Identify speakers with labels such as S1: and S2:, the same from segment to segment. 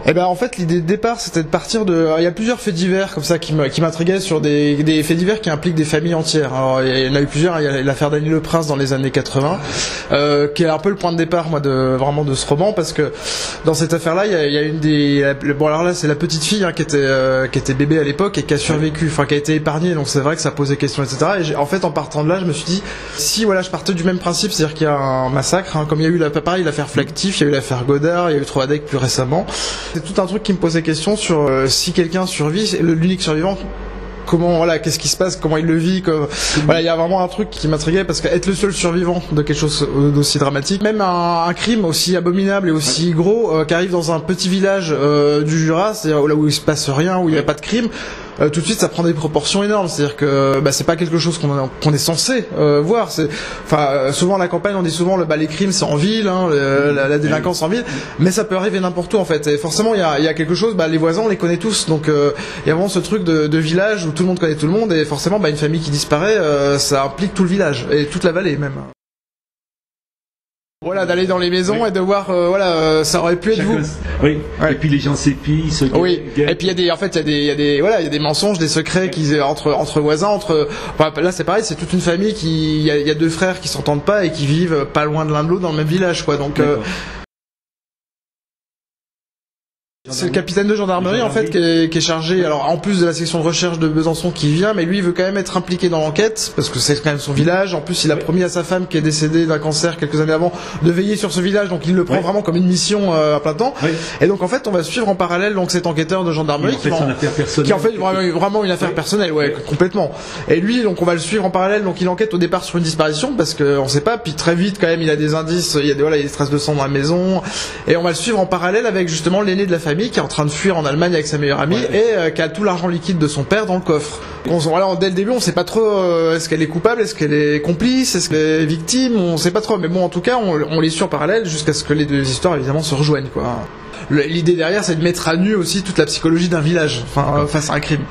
S1: Eh ben en fait l'idée de départ c'était de partir de... Il y a plusieurs faits divers comme ça qui m'intriguaient sur des faits divers qui impliquent des familles entières. Alors il y en a eu plusieurs, il y a l'affaire Dany Le Prince dans les années 80 qui est un peu le point de départ moi de ce roman, parce que dans cette affaire-là il y a une des... Bon alors là c'est la petite fille qui était bébé à l'époque et qui a survécu, enfin qui a été épargnée, donc c'est vrai que ça posait question, etc. Et en fait en partant de là je me suis dit, si voilà je partais du même principe, c'est-à-dire qu'il y a un massacre, comme il y a eu l'affaire Flactif, il y a eu l'affaire Godard, il y a eu Troadec plus récemment. C'est tout un truc qui me posait question sur si quelqu'un survit, l'unique survivant, comment, voilà, qu'est-ce qui se passe, comment il le vit, voilà, il y a vraiment un truc qui m'intriguait, parce qu'être le seul survivant de quelque chose d'aussi dramatique, même un crime aussi abominable et aussi gros, qui arrive dans un petit village du Jura, c'est-à-dire là où il se passe rien, où il n'y a pas de crime, tout de suite ça prend des proportions énormes, c'est-à-dire que c'est pas quelque chose qu'on est censé voir. Souvent à la campagne on dit souvent les crimes c'est en ville, la délinquance en ville, mais ça peut arriver n'importe où en fait. Et forcément il y a quelque chose, les voisins on les connaît tous, donc il y a vraiment ce truc de village où tout le monde connaît tout le monde, et forcément une famille qui disparaît, ça implique tout le village et toute la vallée même. Voilà, d'aller dans les maisons et de voir, ça aurait pu être vous.
S2: Oui.
S1: Ouais.
S2: Et puis les gens s'épient, se guettent. Oui.
S1: Et puis il y a des mensonges, des secrets entre voisins, là c'est pareil, c'est toute une famille il y a deux frères qui s'entendent pas et qui vivent pas loin de l'un de l'autre dans le même village, quoi. Donc c'est le capitaine de gendarmerie en fait qui est chargé, alors en plus de la section de recherche de Besançon qui vient, mais lui il veut quand même être impliqué dans l'enquête parce que c'est quand même son village. En plus il a promis à sa femme qui est décédée d'un cancer quelques années avant de veiller sur ce village, donc il le prend vraiment comme une mission à plein temps. Et donc en fait on va suivre en parallèle donc cet enquêteur de gendarmerie qui en fait vraiment une affaire personnelle, complètement. Et lui donc on va le suivre en parallèle, donc il enquête au départ sur une disparition parce qu'on sait pas, puis très vite quand même il a des indices, il y a des traces de sang dans la maison, et on va le suivre en parallèle avec justement l'aîné de la famille qui est en train de fuir en Allemagne avec sa meilleure amie et qui a tout l'argent liquide de son père dans le coffre. Dès le début on sait pas trop est-ce qu'elle est coupable, est-ce qu'elle est complice, est-ce qu'elle est victime, on sait pas trop, mais bon en tout cas on les suit en parallèle jusqu'à ce que les deux histoires évidemment se rejoignent, quoi. L'idée derrière c'est de mettre à nu aussi toute la psychologie d'un village face à un crime.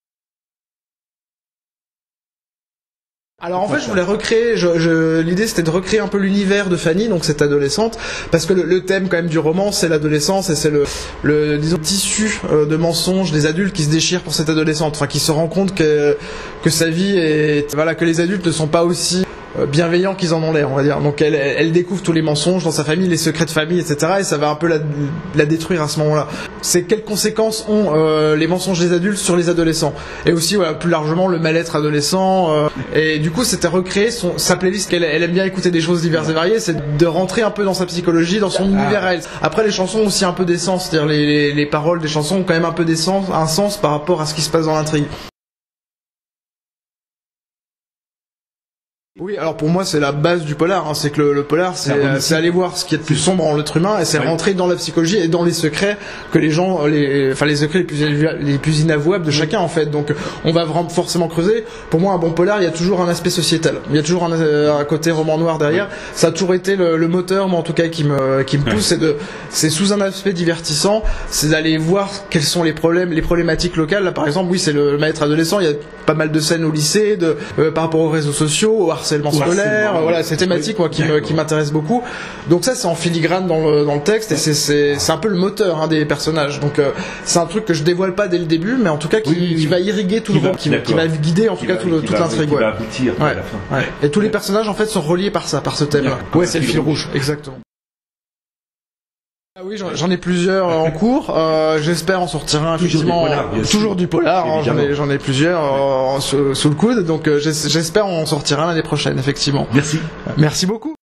S1: Alors en fait je voulais recréer, l'idée c'était de recréer un peu l'univers de Fanny, donc cette adolescente, parce que le thème quand même du roman c'est l'adolescence et c'est le disons tissu de mensonges des adultes qui se déchirent pour cette adolescente, qui se rend compte que sa vie est, que les adultes ne sont pas aussi bienveillants qu'ils en ont l'air, on va dire. Donc elle découvre tous les mensonges dans sa famille, les secrets de famille, etc. Et ça va un peu la détruire à ce moment-là. C'est quelles conséquences ont les mensonges des adultes sur les adolescents, et aussi plus largement le mal-être adolescent. Et du coup c'était recréer sa playlist, qu'elle aime bien écouter des choses diverses et variées, c'est de rentrer un peu dans sa psychologie, dans son univers à elle. Après les chansons ont aussi un peu d'essence, c'est-à-dire les paroles des chansons ont quand même un peu un sens par rapport à ce qui se passe dans l'intrigue. Oui, alors pour moi c'est la base du polar, c'est que le polar c'est aller voir ce qui est de plus sombre en l'être humain, et c'est rentrer dans la psychologie et dans les secrets que les gens, les secrets les plus inavouables de chacun en fait. Donc on va vraiment forcément creuser. Pour moi un bon polar il y a toujours un aspect sociétal, il y a toujours un côté roman noir derrière. Ça a toujours été le moteur, moi en tout cas qui me pousse, c'est sous un aspect divertissant, c'est d'aller voir quels sont les problématiques locales. Là par exemple c'est le mal-être adolescent, il y a pas mal de scènes au lycée par rapport aux réseaux sociaux, au harcèlement scolaire, ces thématiques qui m'intéressent beaucoup. Donc ça c'est en filigrane dans le texte, et c'est un peu le moteur des personnages. Donc c'est un truc que je dévoile pas dès le début, mais en tout cas qui va irriguer tout le roman, qui va guider en tout cas toute l'intrigue.
S2: Qui va aboutir à la fin.
S1: Et tous les personnages en fait sont reliés par ce thème-là. C'est le fil rouge, exactement. Ah oui, j'en ai plusieurs en cours. J'espère en sortir un effectivement. Toujours du polar. J'en ai plusieurs sous le coude. Donc j'espère en sortir un l'année prochaine, effectivement.
S2: Merci.
S1: Merci beaucoup.